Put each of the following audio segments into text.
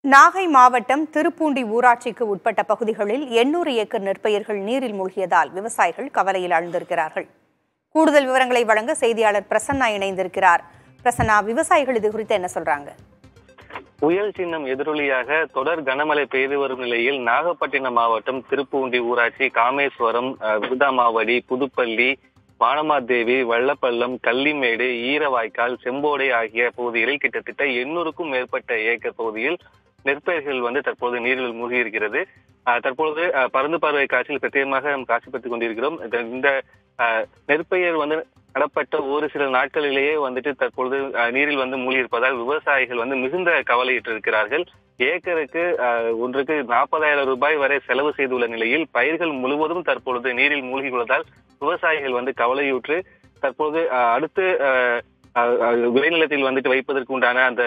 நாகை மாவட்டம் திருப்பூண்டி ஊராட்சிக்கு உட்பட்ட பகுதிகளில் 800 ஏக்கர் நெற்பயிர்கள் நீரில் மூழ்கியதால் விவசாயிகள் கவலையில் ஆழ்ந்திருக்கிறார்கள். கூடுதல் விவரங்களை வழங்க செய்தியாளர் பிரசன்னா இணைந்திருக்கிறார். பிரசன்னா, விவசாயிகள் இது குறித்து என்ன சொல்றாங்க? புயல் சின்னம் எதிரொலியாக தொடர் கனமழை பெய்து வரும் நிலையில் நாகப்பட்டினம் மாவட்டம் திருப்பூண்டி ஊராட்சி காமேஸ்வரம், விருதாமாவடி, புதுப்பள்ளி, வானமாதேவி, வள்ளப்பள்ளம், கள்ளிமேடு, ஈரவாய்க்கால், செம்போடை ஆகிய பகுதிகளில் கிட்டத்தட்ட 800க்கும் மேற்பட்ட ஏக்கர் பகுதியில் நெற்பயிர்கள் தற்போது நீரில் மூழ்கி இருக்கிறது. தற்பொழுது பருந்து பார்வை காட்சியில் பிரத்யேகமாக நாம் காட்சிப்படுத்திக் கொண்டிருக்கிறோம். இந்த நெற்பயிர் நடப்பட்ட ஒரு சில நாட்களிலேயே தற்பொழுது நீரில் மூழ்கி இருப்பதால் விவசாயிகள் மிகுந்த கவலையிட்டிருக்கிறார்கள். ஏக்கருக்கு ஒன்றுக்கு 40,000 ரூபாய் வரை செலவு செய்துள்ள நிலையில் பயிர்கள் முழுவதும் தற்பொழுது நீரில் மூழ்கி உள்ளதால் விவசாயிகள் கவலையுற்று தற்போது அடுத்து விளைநிலத்தில் வைப்பதற்கு உண்டான அந்த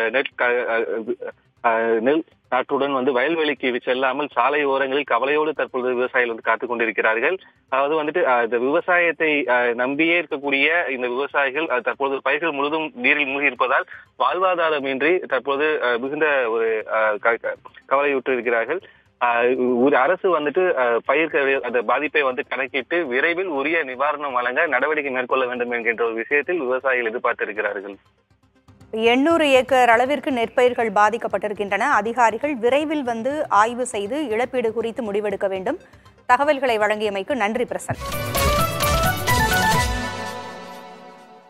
நெல் நாற்றுடன் வயல்வெளிக்கு செல்லாமல் சாலை ஓரங்களில் கவலையோடு தற்பொழுது விவசாயிகள் காத்துக் கொண்டிருக்கிறார்கள். அதாவது இந்த விவசாயத்தை நம்பியே இருக்கக்கூடிய இந்த விவசாயிகள் தற்போது பயிர்கள் முழுதும் நீரில் மூழ்கி இருப்பதால் வாழ்வாதாரமின்றி தற்போது மிகுந்த ஒரு கவலையுற்று இருக்கிறார்கள். அரசு பயிர்கள் அந்த பாதிப்பை கணக்கிட்டு விரைவில் உரிய நிவாரணம் வழங்க நடவடிக்கை மேற்கொள்ள வேண்டும் என்கின்ற ஒரு விஷயத்தில் விவசாயிகள் எதிர்பார்த்திருக்கிறார்கள். 800 ஏக்கர் அளவிற்கு நெற்பயிர்கள் பாதிக்கப்பட்டிருக்கின்றன. அதிகாரிகள் விரைவில் ஆய்வு செய்து இழப்பீடு குறித்து முடிவெடுக்க வேண்டும். தகவல்களை வழங்கியமைக்கு நன்றி பிரசன்.